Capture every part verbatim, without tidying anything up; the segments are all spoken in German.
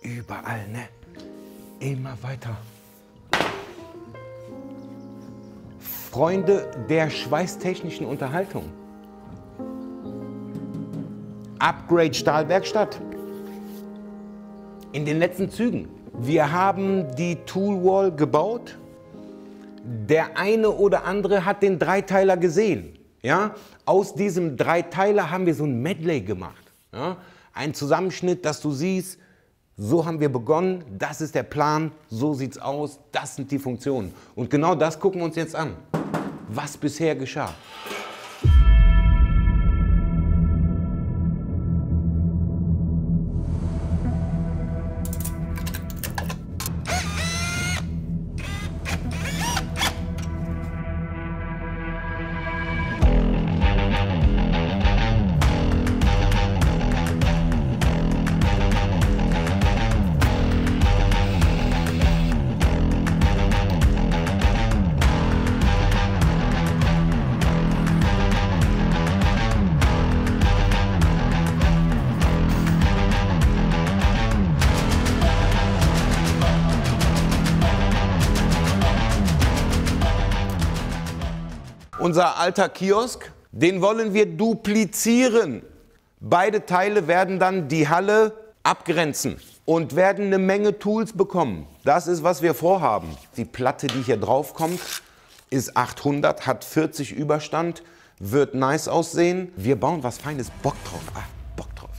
Überall, ne? Immer weiter. Freunde der schweißtechnischen Unterhaltung. Upgrade Stahlwerkstatt. In den letzten Zügen. Wir haben die Toolwall gebaut. Der eine oder andere hat den Dreiteiler gesehen. Ja? Aus diesem Dreiteiler haben wir so ein Medley gemacht. Ja? Ein Zusammenschnitt, dass du siehst, so haben wir begonnen, das ist der Plan, so sieht's aus, das sind die Funktionen. Und genau das gucken wir uns jetzt an, was bisher geschah. Unser alter Kiosk, den wollen wir duplizieren. Beide Teile werden dann die Halle abgrenzen und werden eine Menge Tools bekommen. Das ist, was wir vorhaben. Die Platte, die hier drauf kommt, ist achthundert, hat vierzig Überstand, wird nice aussehen. Wir bauen was Feines, Bock drauf. Ah, Bock drauf.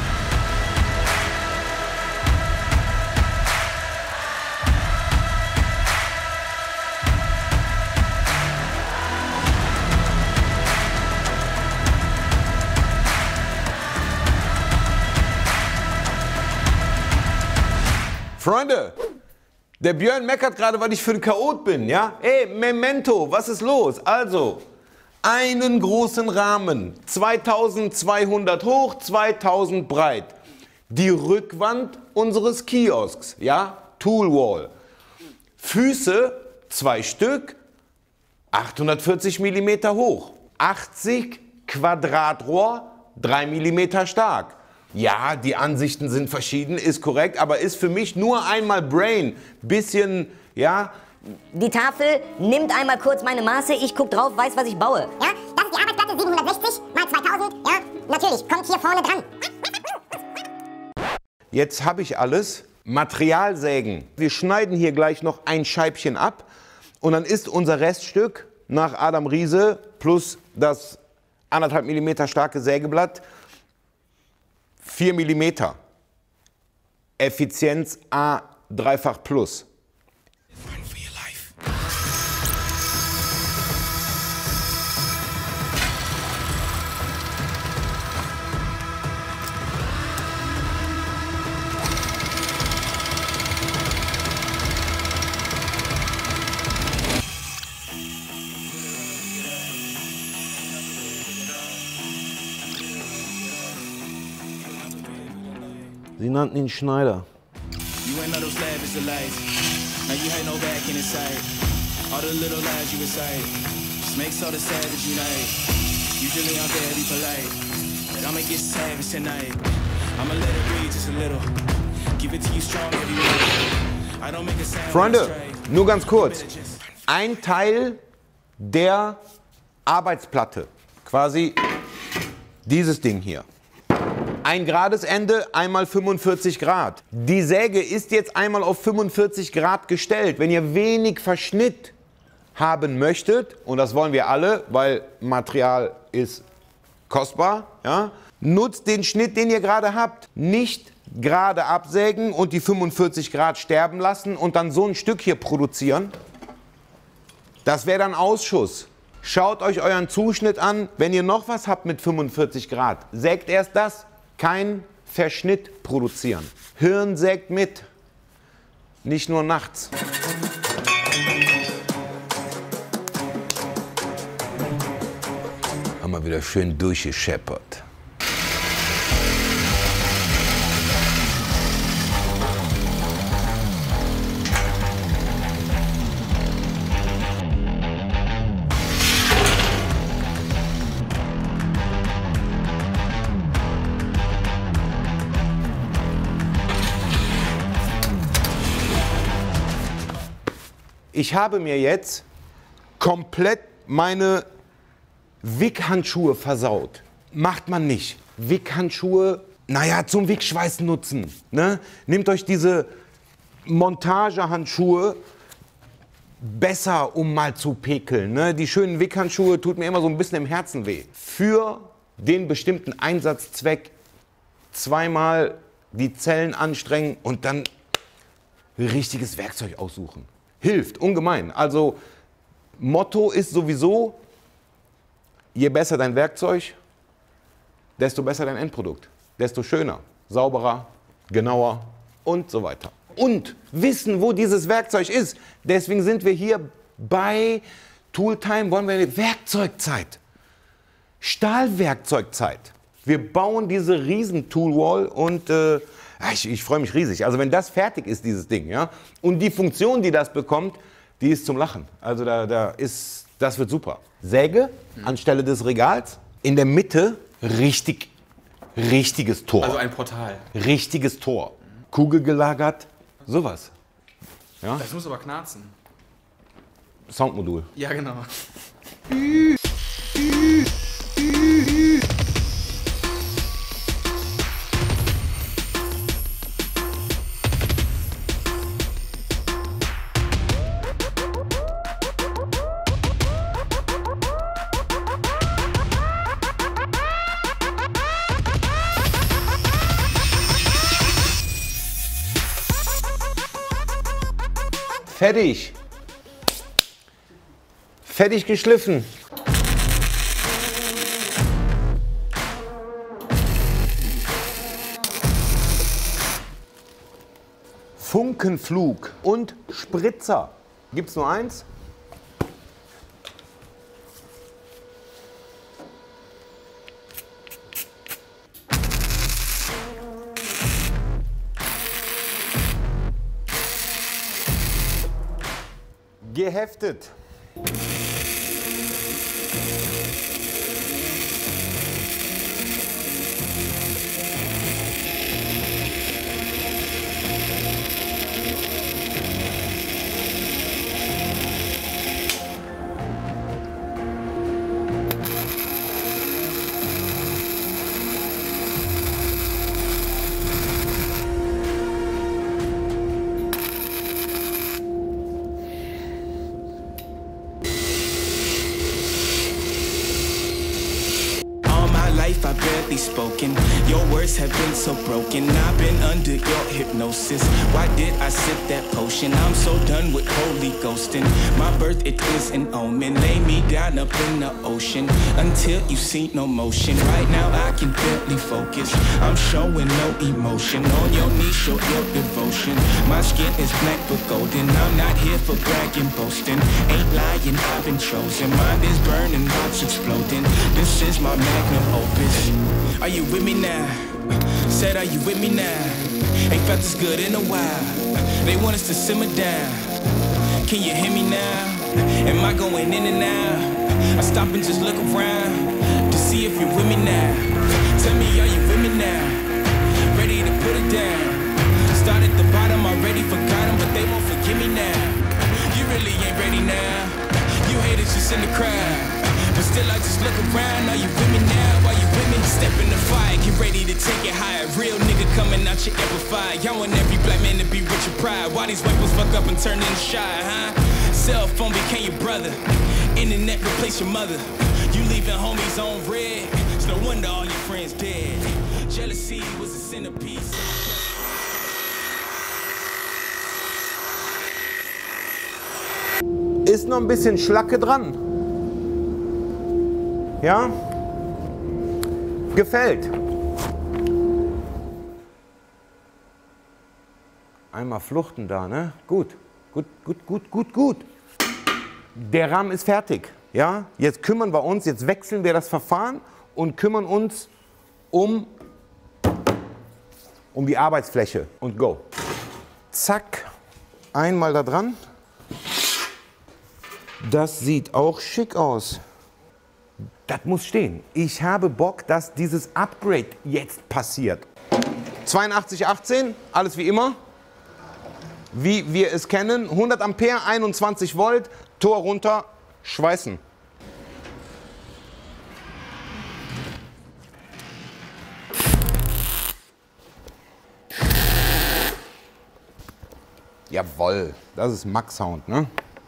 Freunde, der Björn meckert gerade, weil ich für ein Chaot bin, ja? Ey, Memento, was ist los? Also, einen großen Rahmen, zweitausendzweihundert hoch, zweitausend breit. Die Rückwand unseres Kiosks, ja? Toolwall. Füße, zwei Stück, achthundertvierzig Millimeter hoch. achtzig Quadratrohr, drei Millimeter stark. Ja, die Ansichten sind verschieden, ist korrekt, aber ist für mich nur einmal Brain. Bisschen, ja. Die Tafel nimmt einmal kurz meine Maße, ich guck drauf, weiß, was ich baue. Ja, das ist die Arbeitsplatte siebenhundertsechzig mal zweitausend, ja, natürlich, kommt hier vorne dran. Jetzt habe ich alles. Materialsägen. Wir schneiden hier gleich noch ein Scheibchen ab und dann ist unser Reststück nach Adam Riese plus das anderthalb Millimeter starke Sägeblatt vier Millimeter. Effizienz A dreifach plus. Sie nannten ihn Schneider. Freunde, nur ganz kurz. Ein Teil der Arbeitsplatte, quasi dieses Ding hier. Ein gerades Ende, einmal fünfundvierzig Grad. Die Säge ist jetzt einmal auf fünfundvierzig Grad gestellt. Wenn ihr wenig Verschnitt haben möchtet, und das wollen wir alle, weil Material ist kostbar, ja, nutzt den Schnitt, den ihr gerade habt. Nicht gerade absägen und die fünfundvierzig Grad sterben lassen und dann so ein Stück hier produzieren. Das wäre dann Ausschuss. Schaut euch euren Zuschnitt an. Wenn ihr noch was habt mit fünfundvierzig Grad, sägt erst das. Kein Verschnitt produzieren. Hirn sägt mit, nicht nur nachts. Haben wir wieder schön durchgescheppert. Ich habe mir jetzt komplett meine Wickhandschuhe versaut. Macht man nicht. Wickhandschuhe, naja, zum Wickschweißen nutzen. Ne? Nehmt euch diese Montagehandschuhe besser, um mal zu pekeln. Ne? Die schönen Wickhandschuhe tut mir immer so ein bisschen im Herzen weh. Für den bestimmten Einsatzzweck zweimal die Zellen anstrengen und dann richtiges Werkzeug aussuchen. Hilft ungemein. Also Motto ist sowieso, je besser dein Werkzeug, desto besser dein Endprodukt. Desto schöner, sauberer, genauer und so weiter. Und wissen, wo dieses Werkzeug ist. Deswegen sind wir hier bei Tooltime, wollen wir Werkzeugzeit. Stahlwerkzeugzeit. Wir bauen diese riesen Toolwall und äh, ich, ich freue mich riesig. Also wenn das fertig ist, dieses Ding, ja, und die Funktion, die das bekommt, die ist zum Lachen. Also da, da ist, das wird super. Säge mhm. anstelle des Regals, in der Mitte richtig, richtiges Tor. Also ein Portal. Richtiges Tor. Kugel gelagert, sowas. Ja? Das muss aber knarzen. Soundmodul. Ja, genau. Fertig. Fertig geschliffen. Funkenflug und Spritzer. Gibt's nur eins? Geheftet. I've barely spoken. Your words have been so broken. I've been under your hypnosis. Why did I sip that potion? I'm so done with holy ghosting. My birth, it is an omen. Lay me down up in the ocean until you see no motion. Right now I can barely focus. I'm showing no emotion. On your knees, show your devotion. My skin is black but golden. I'm not here for bragging, boasting. Ain't lying, I've been chosen. Mind is burning, heart's exploding. This is my magnum opus. Are you with me now? Said, are you with me now? Ain't felt this good in a while. They want us to simmer down. Can you hear me now? Am I going in and out? I stop and just look around to see if you're with me now. Tell me, are you with me now? Ready to put it down. Start at the bottom, already forgot them, but they won't forgive me now. You really ain't ready now. You haters just in the crowd. But still I just look around. Are you with me now? Are you with me? Step in the fire, get ready to take it higher. Real nigga coming out your amplified. Y'all want every black man to be rich and proud. Why these white boys fuck up and turn into shy, huh? Cell phone became your brother. Internet replaced your mother. You leaving homies on red. It's no wonder all your friends dead. Jealousy was a centerpiece. Ist noch ein bisschen Schlacke dran. Ja? Gefällt. Einmal fluchten da, ne? Gut, gut, gut, gut, gut, gut. Der Rahmen ist fertig. Ja? Jetzt kümmern wir uns, jetzt wechseln wir das Verfahren und kümmern uns um, um die Arbeitsfläche. Und go. Zack, einmal da dran. Das sieht auch schick aus. Das muss stehen. Ich habe Bock, dass dieses Upgrade jetzt passiert. zweiundachtzig achtzehn, alles wie immer. wie wir es kennen. hundert Ampere, einundzwanzig Volt, Tor runter, schweißen. Jawohl, das ist Max-Sound, ne?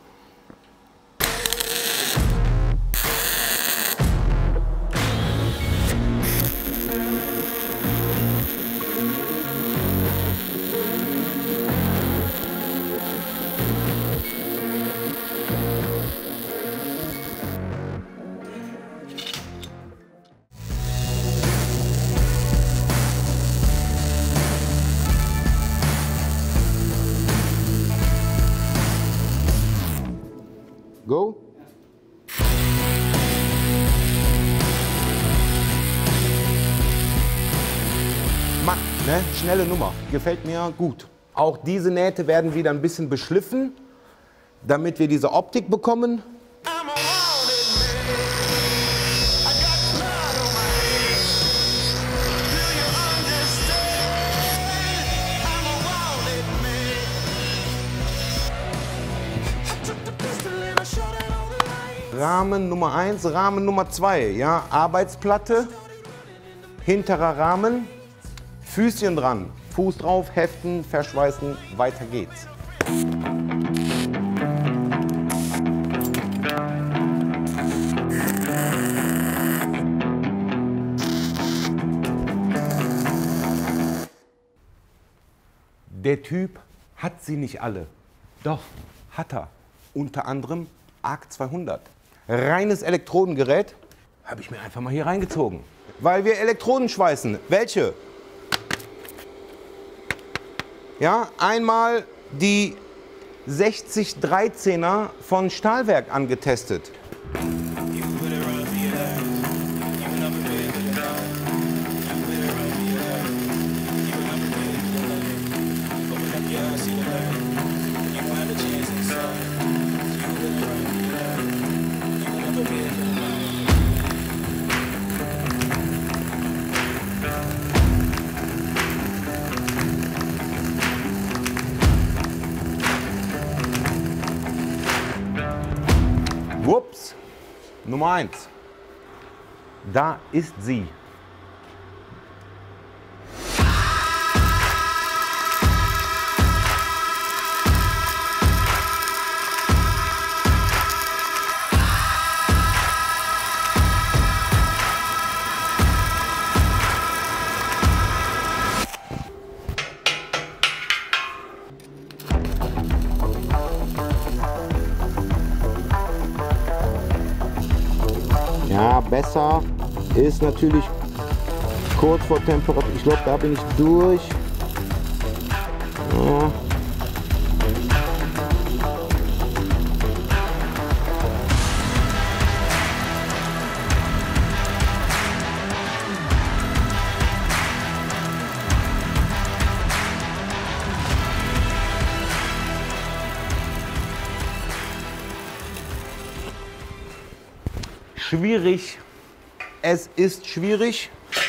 Go. Matt, ne? Schnelle Nummer. Gefällt mir gut. Auch diese Nähte werden wieder ein bisschen beschliffen, damit wir diese Optik bekommen. Rahmen Nummer eins, Rahmen Nummer zwei, ja, Arbeitsplatte, hinterer Rahmen, Füßchen dran, Fuß drauf, heften, verschweißen, weiter geht's. Der Typ hat sie nicht alle. Doch, hat er. Unter anderem A R C zweihundert. Reines Elektrodengerät, habe ich mir einfach mal hier reingezogen. Weil wir Elektroden schweißen. Welche? Ja, einmal die sechzig dreizehner von Stahlwerk angetestet. Ups, Nummer eins. Da ist sie. Ja, besser ist natürlich kurz vor Temperatur. Ich glaube, da bin ich durch. Ja. Schwierig. Es ist schwierig.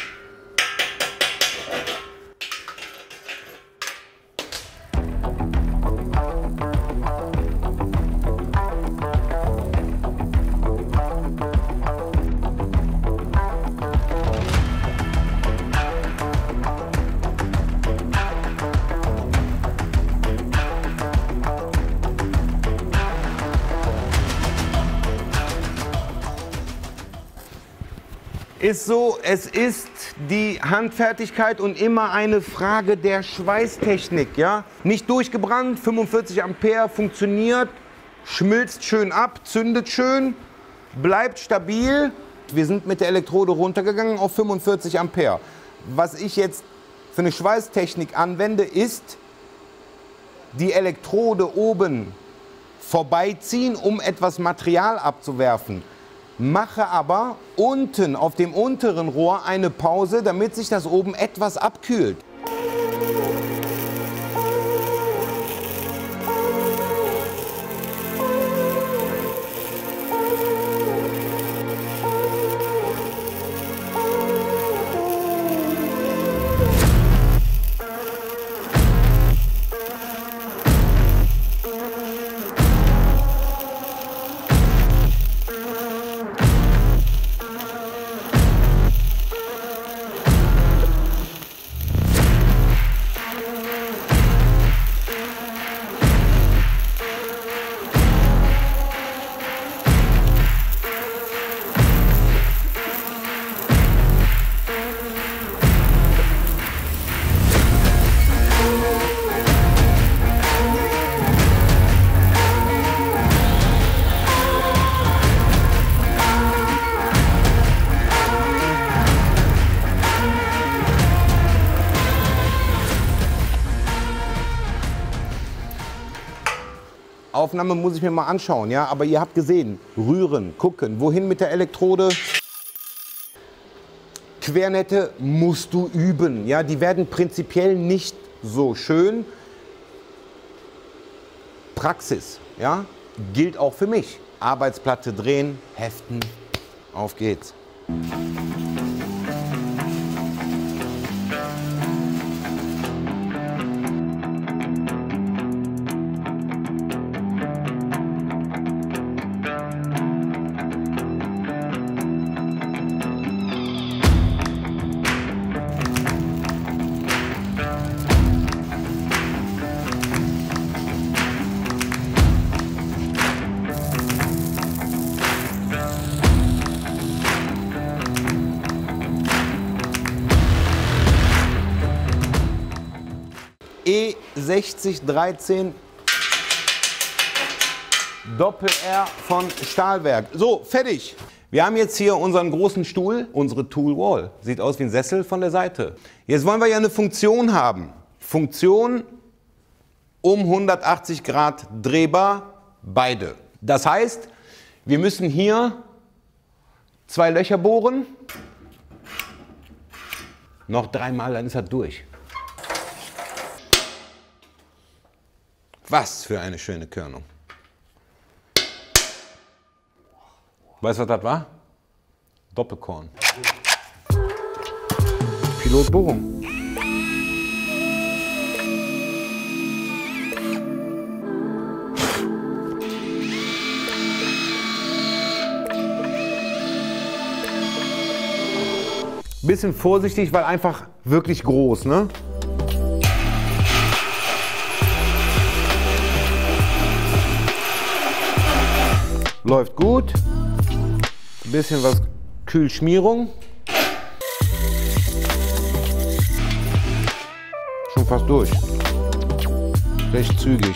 Ist so, es ist die Handfertigkeit und immer eine Frage der Schweißtechnik. Ja? Nicht durchgebrannt, fünfundvierzig Ampere, funktioniert, schmilzt schön ab, zündet schön, bleibt stabil. Wir sind mit der Elektrode runtergegangen auf fünfundvierzig Ampere. Was ich jetzt für eine Schweißtechnik anwende, ist die Elektrode oben vorbeiziehen, um etwas Material abzuwerfen. Mache aber unten auf dem unteren Rohr eine Pause, damit sich das oben etwas abkühlt. Aufnahme muss ich mir mal anschauen, ja, aber ihr habt gesehen, rühren, gucken, wohin mit der Elektrode. Quernette musst du üben, ja, die werden prinzipiell nicht so schön. Praxis, ja, gilt auch für mich. Arbeitsplatte drehen, heften, auf geht's. E sechzig dreizehn Doppel-R von Stahlwerk. So, fertig. Wir haben jetzt hier unseren großen Stuhl, unsere Tool Wall. Sieht aus wie ein Sessel von der Seite. Jetzt wollen wir ja eine Funktion haben. Funktion um hundertachtzig Grad drehbar, beide. Das heißt, wir müssen hier zwei Löcher bohren. Noch dreimal, dann ist er durch. Was für eine schöne Körnung. Weißt du, was das war? Doppelkorn. Pilotbohrung. Bisschen vorsichtig, weil einfach wirklich groß, ne? Läuft gut. Ein bisschen was Kühlschmierung. Schon fast durch. Recht zügig.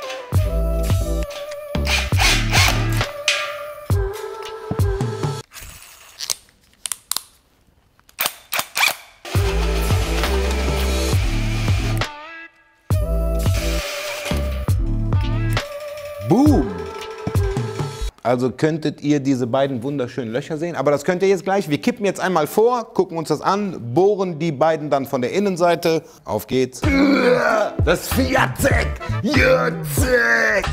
Boom! Also könntet ihr diese beiden wunderschönen Löcher sehen, aber das könnt ihr jetzt gleich. Wir kippen jetzt einmal vor, gucken uns das an, bohren die beiden dann von der Innenseite. Auf geht's. Das Fiatek! Jutzek!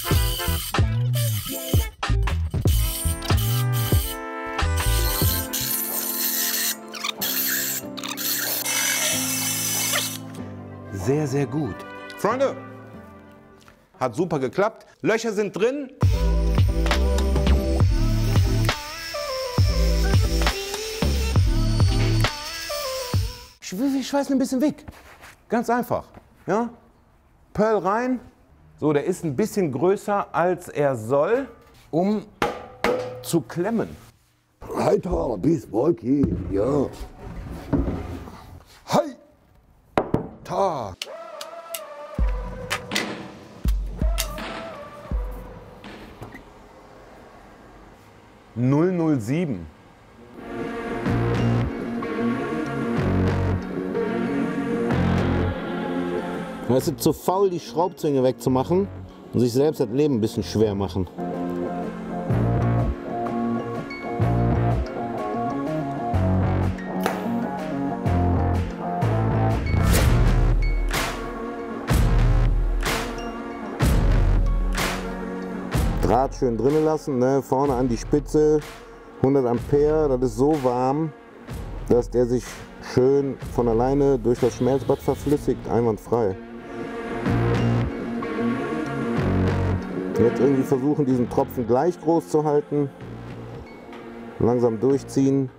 Sehr, sehr gut. Freunde, hat super geklappt. Löcher sind drin. Wir schweißen ein bisschen weg. Ganz einfach. Ja? Pearl rein. So, der ist ein bisschen größer, als er soll, um zu klemmen. Alter, bis Wolki, ja. Hi! Ta! null null sieben. Weißt du, zu faul, die Schraubzwinge wegzumachen und sich selbst das Leben ein bisschen schwer machen. Draht schön drinnen lassen, ne? Vorne an die Spitze, hundert Ampere, das ist so warm, dass der sich schön von alleine durch das Schmelzbad verflüssigt, einwandfrei. Jetzt irgendwie versuchen, diesen Tropfen gleich groß zu halten, langsam durchziehen.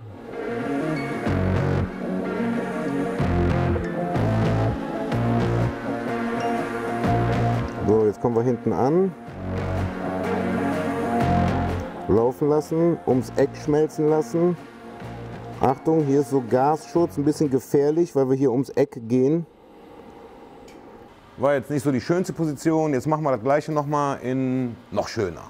So, jetzt kommen wir hinten an. Laufen lassen, ums Eck schmelzen lassen. Achtung, hier ist so Gasschutz, ein bisschen gefährlich, weil wir hier ums Eck gehen. War jetzt nicht so die schönste Position, jetzt machen wir das gleiche nochmal in noch schöner.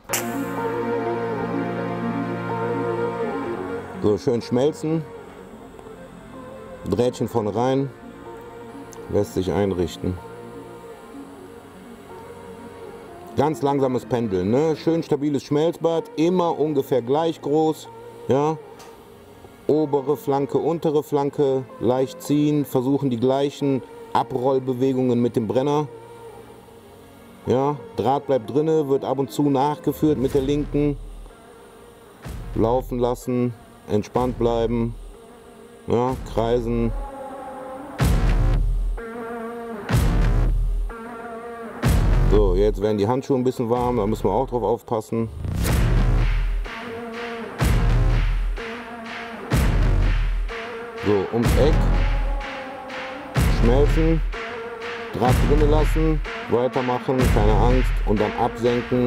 So, schön schmelzen. Drähtchen vorne rein, lässt sich einrichten. Ganz langsames Pendeln, ne? Schön stabiles Schmelzbad, immer ungefähr gleich groß. Ja? Obere Flanke, untere Flanke, leicht ziehen, versuchen die gleichen Abrollbewegungen mit dem Brenner. Ja? Draht bleibt drinne, wird ab und zu nachgeführt mit der linken. Laufen lassen, entspannt bleiben, ja? Kreisen. So, jetzt werden die Handschuhe ein bisschen warm, da müssen wir auch drauf aufpassen. So, ums Eck, schmelzen, Draht drinnen lassen, weitermachen, keine Angst und dann absenken.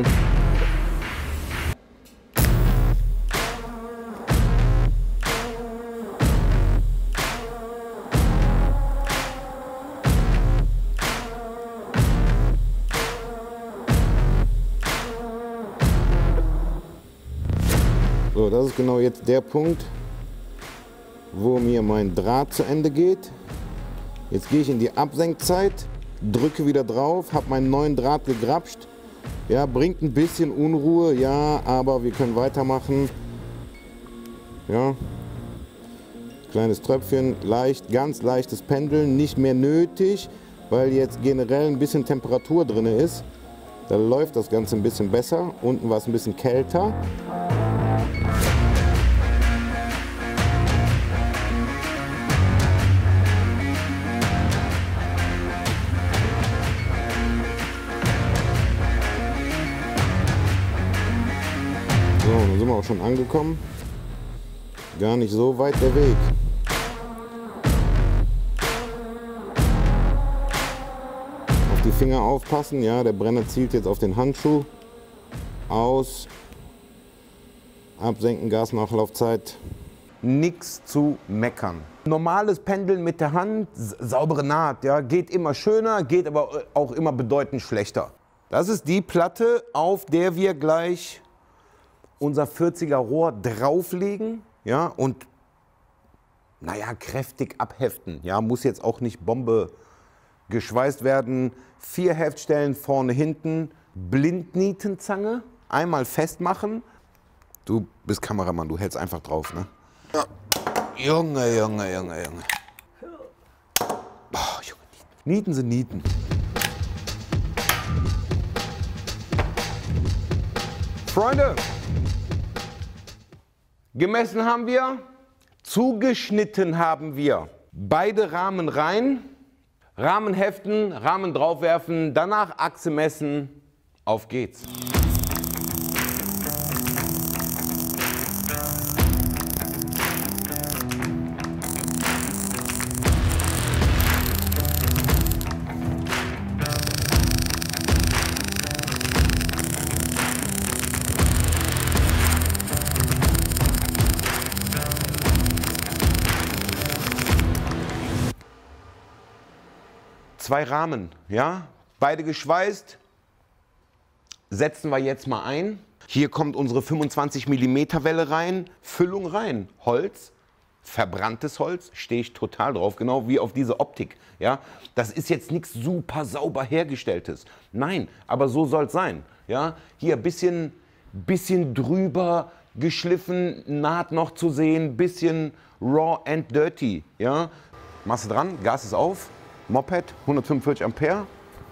So, das ist genau jetzt der Punkt, wo mir mein Draht zu Ende geht. Jetzt gehe ich in die Absenkzeit, drücke wieder drauf, habe meinen neuen Draht gegrapscht. Ja, bringt ein bisschen Unruhe, ja, aber wir können weitermachen. Ja, kleines Tröpfchen, leicht, ganz leichtes Pendeln, nicht mehr nötig, weil jetzt generell ein bisschen Temperatur drin ist. Da läuft das Ganze ein bisschen besser. Unten war es ein bisschen kälter. So, dann sind wir auch schon angekommen. Gar nicht so weit der Weg. Auf die Finger aufpassen, ja, der Brenner zielt jetzt auf den Handschuh. Aus. Absenken, Gasnachlaufzeit. Nix zu meckern. Normales Pendeln mit der Hand, saubere Naht, ja, geht immer schöner, geht aber auch immer bedeutend schlechter. Das ist die Platte, auf der wir gleich unser vierziger Rohr drauflegen, ja, und naja, kräftig abheften. Ja, muss jetzt auch nicht Bombe geschweißt werden. Vier Heftstellen vorne, hinten, Blindnietenzange, einmal festmachen. Du bist Kameramann, du hältst einfach drauf, ne? Ja. Junge, Junge, Junge, Junge. Oh, Junge, Nieten sind Nieten. Freunde, gemessen haben wir, zugeschnitten haben wir. Beide Rahmen rein, Rahmen heften, Rahmen draufwerfen, danach Achse messen, auf geht's. Zwei Rahmen, ja, beide geschweißt, setzen wir jetzt mal ein. Hier kommt unsere fünfundzwanzig Millimeter Welle rein, Füllung rein, Holz, verbranntes Holz, stehe ich total drauf, genau wie auf diese Optik. Ja, das ist jetzt nichts super sauber hergestelltes, nein, aber so soll es sein. Ja, hier ein bisschen, bisschen drüber geschliffen, Naht noch zu sehen, bisschen raw and dirty. Ja, Masse dran, Gas ist auf. Moped, hundertfünfundvierzig Ampere.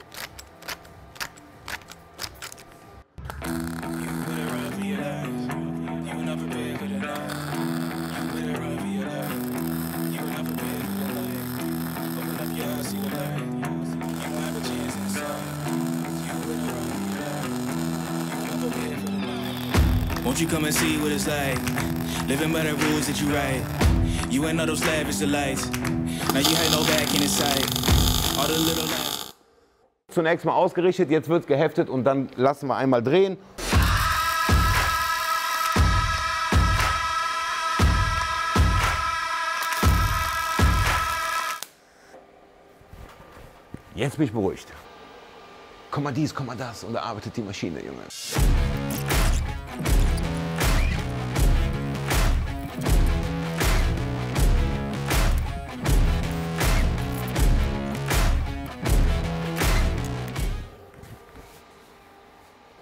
Won't you come and see what it's like? Living by the rules that you write. You ain't know those lavish delights. Now you had no back in the sight. All the little lights. Zunächst mal ausgerichtet, jetzt wird es geheftet und dann lassen wir einmal drehen. Jetzt bin ich beruhigt. Komm mal dies, komm mal das und da arbeitet die Maschine, Junge.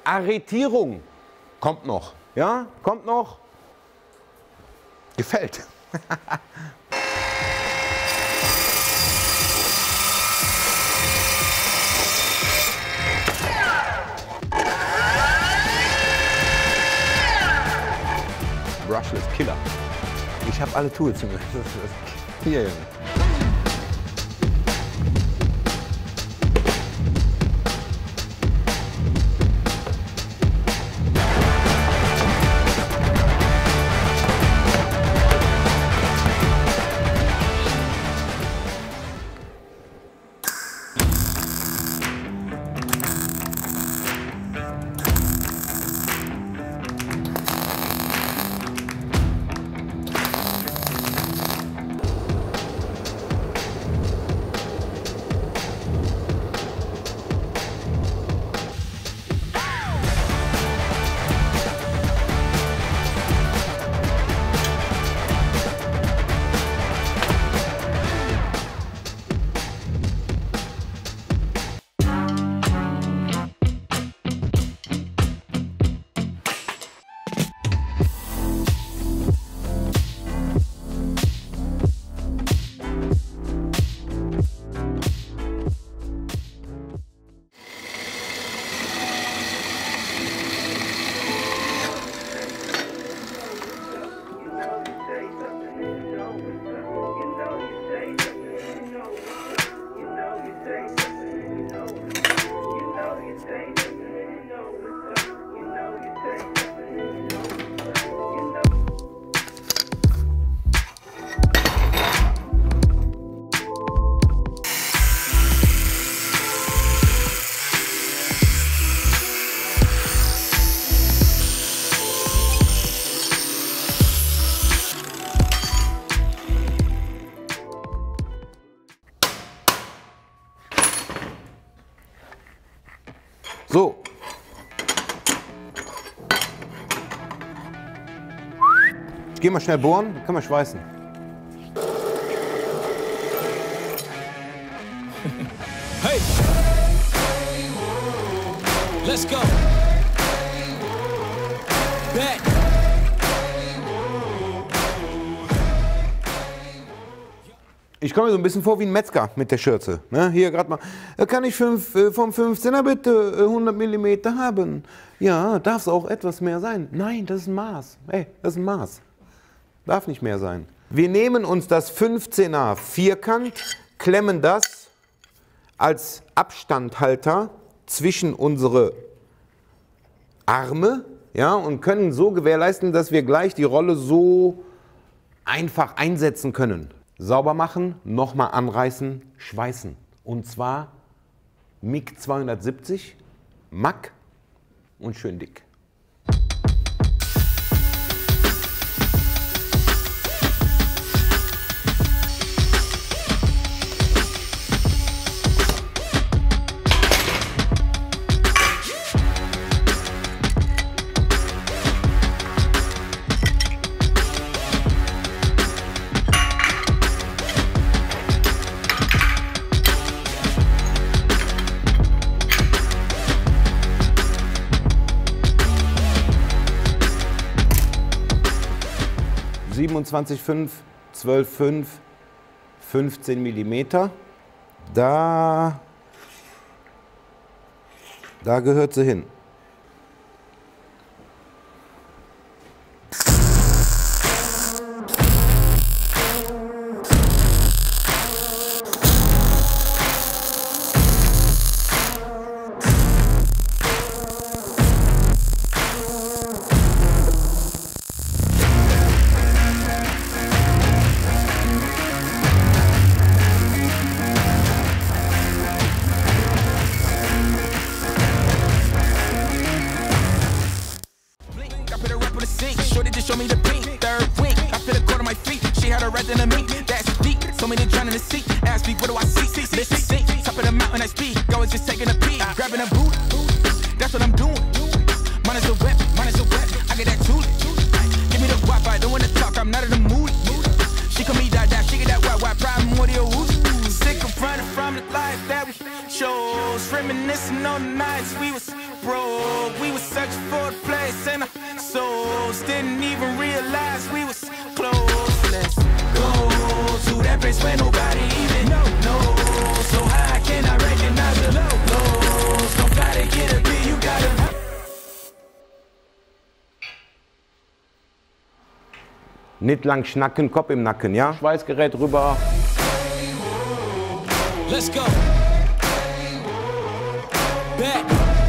Arretierung kommt noch. Ja, kommt noch. Gefällt. Brushless Killer. Ich habe alle Tools. Hier, Junge. So. Ich gehe mal schnell bohren, dann kann man schweißen. Hey! Let's go! Back! Ich komme mir so ein bisschen vor wie ein Metzger mit der Schürze. Ne? Hier gerade mal, kann ich fünf, äh, vom fünfzehner bitte äh, hundert Millimeter haben? Ja, darf es auch etwas mehr sein? Nein, das ist ein Maß. Ey, das ist ein Maß. Darf nicht mehr sein. Wir nehmen uns das fünfzehner Vierkant, klemmen das als Abstandhalter zwischen unsere Arme, ja, und können so gewährleisten, dass wir gleich die Rolle so einfach einsetzen können. Sauber machen, nochmal anreißen, schweißen. Und zwar M I G zweihundertsiebzig, M A C und schön dick. siebenundzwanzig Komma fünf, zwölf Komma fünf, fünfzehn Millimeter. Da, da gehört sie hin. Reminiscing on the nights we was broke. We was searching for a place and our souls didn't even realize we was close. Let's go to that place where nobody even knows. So how can I recognize the lows? Don't try to get a beat, you gotta. Nicht lang schnacken, Kopf im Nacken, ja? Schweißgerät rüber. Let's go. Back.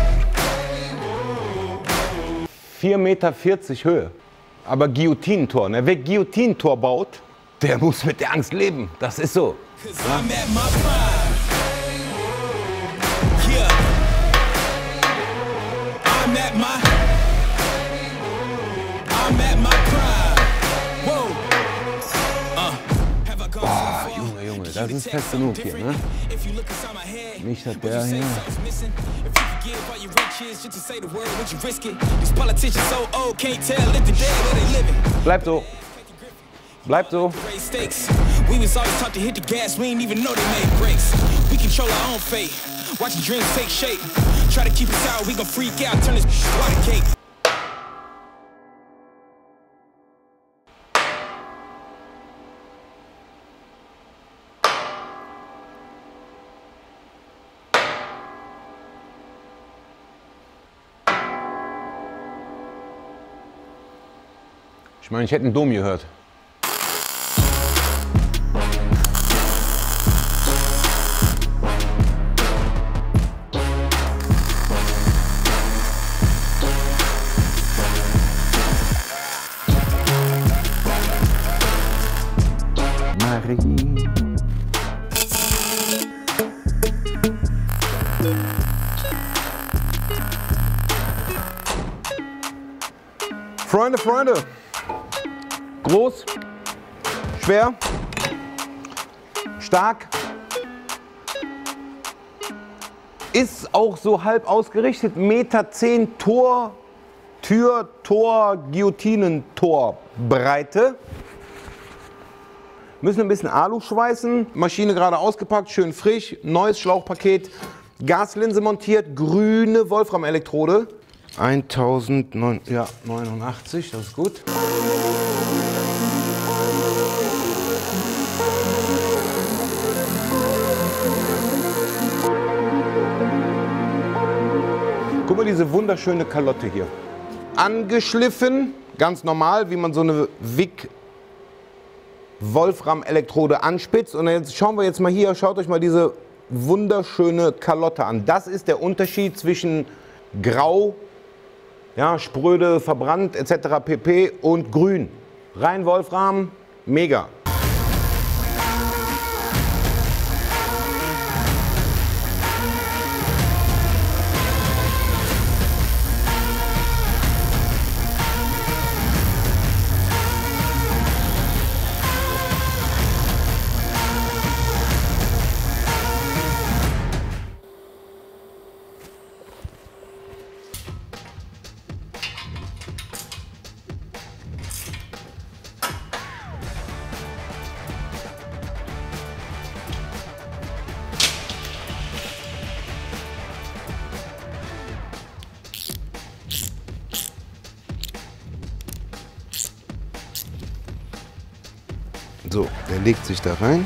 vier Meter vierzig Höhe. Aber Guillotinentor, ne? Wer Guillotinentor baut, der muss mit der Angst leben. Das ist so. Ja? Boah, Junge, Junge, das ist fest genug hier, ne? Nicht, dass der hier... Bleib so. Bleib so. We was always taught to hit the gas, we ain't even know they made breaks. We control our own fate, watch the dreams take shape. Try to keep us out, we gon' freak out, turn this water cake. Ich meine, ich hätte einen Dom gehört. Marie. Freunde, Freunde. Groß, schwer, stark, ist auch so halb ausgerichtet, Meter zehn Tor, Tür, Tor, Guillotinen-Tor Breite. Müssen ein bisschen Alu schweißen, Maschine gerade ausgepackt, schön frisch, neues Schlauchpaket, Gaslinse montiert, grüne Wolfram-Elektrode. eintausendneunundachtzig, das ist gut. Guck mal, diese wunderschöne Kalotte hier. Angeschliffen, ganz normal, wie man so eine Wick Wolfram-Elektrode anspitzt. Und jetzt schauen wir jetzt mal hier, schaut euch mal diese wunderschöne Kalotte an. Das ist der Unterschied zwischen Grau, ja, spröde, verbrannt et cetera pp. Und Grün. Rein Wolfram, mega. So, der legt sich da rein.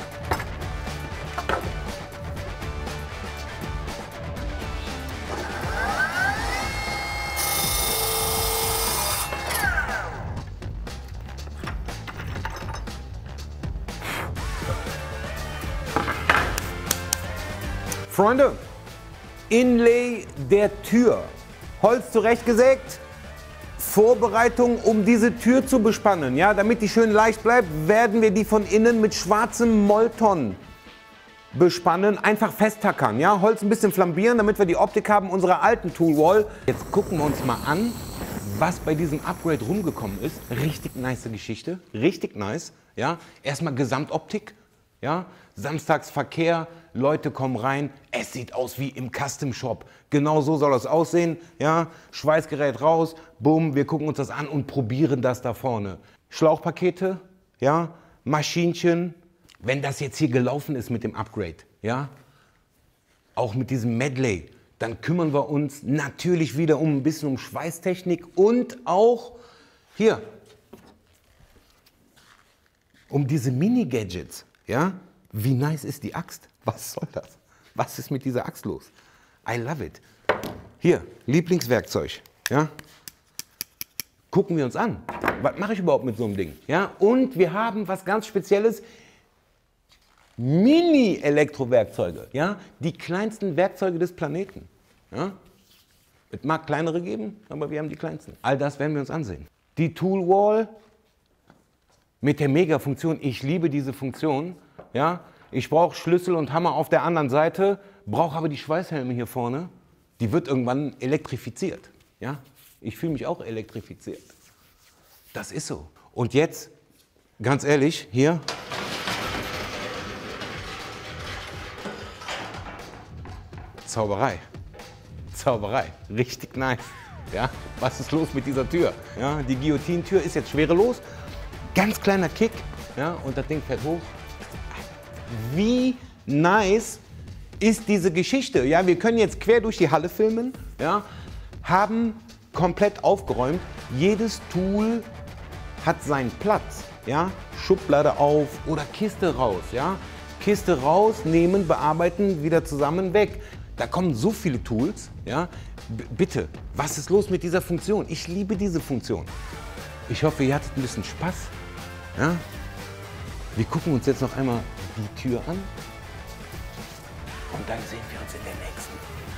Freunde, Inlay der Tür. Holz zurechtgesägt. Vorbereitung, um diese Tür zu bespannen, ja, damit die schön leicht bleibt, werden wir die von innen mit schwarzem Molton bespannen, einfach festtackern, ja, Holz ein bisschen flambieren, damit wir die Optik haben unserer alten Toolwall. Jetzt gucken wir uns mal an, was bei diesem Upgrade rumgekommen ist. Richtig nice Geschichte, richtig nice, ja. Erstmal Gesamtoptik, ja, Samstagsverkehr, Leute kommen rein, es sieht aus wie im Custom Shop. Genau so soll das aussehen, ja, Schweißgerät raus, bumm, wir gucken uns das an und probieren das da vorne. Schlauchpakete, ja, Maschinchen, wenn das jetzt hier gelaufen ist mit dem Upgrade, ja, auch mit diesem Medley, Dann kümmern wir uns natürlich wieder um ein bisschen um Schweißtechnik und auch hier um diese Mini-Gadgets. Ja? Wie nice ist die Axt? Was soll das? Was ist mit dieser Axt los? I love it. Hier, Lieblingswerkzeug. Ja? Gucken wir uns an. Was mache ich überhaupt mit so einem Ding? Ja? Und wir haben was ganz Spezielles. Mini-Elektrowerkzeuge. Ja? Die kleinsten Werkzeuge des Planeten. Ja? Es mag kleinere geben, aber wir haben die kleinsten. All das werden wir uns ansehen. Die Toolwall mit der Mega-Funktion. Ich liebe diese Funktion. Ja? Ich brauche Schlüssel und Hammer auf der anderen Seite, brauche aber die Schweißhelme hier vorne. Die wird irgendwann elektrifiziert. Ja? Ich fühle mich auch elektrifiziert. Das ist so. Und jetzt, ganz ehrlich, hier. Zauberei. Zauberei. Richtig nice. Ja? Was ist los mit dieser Tür? Ja? Die Guillotine-Tür ist jetzt schwerelos. Ganz kleiner Kick. Ja? Und das Ding fährt hoch. Wie nice ist diese Geschichte? Ja, wir können jetzt quer durch die Halle filmen, ja, haben komplett aufgeräumt. Jedes Tool hat seinen Platz. Ja, Schublade auf oder Kiste raus. Ja, Kiste raus, nehmen, bearbeiten, wieder zusammen, weg. Da kommen so viele Tools. Ja, B- bitte, was ist los mit dieser Funktion? Ich liebe diese Funktion. Ich hoffe, ihr hattet ein bisschen Spaß. Ja? Wir gucken uns jetzt noch einmal die Tür an und dann sehen wir uns in der nächsten.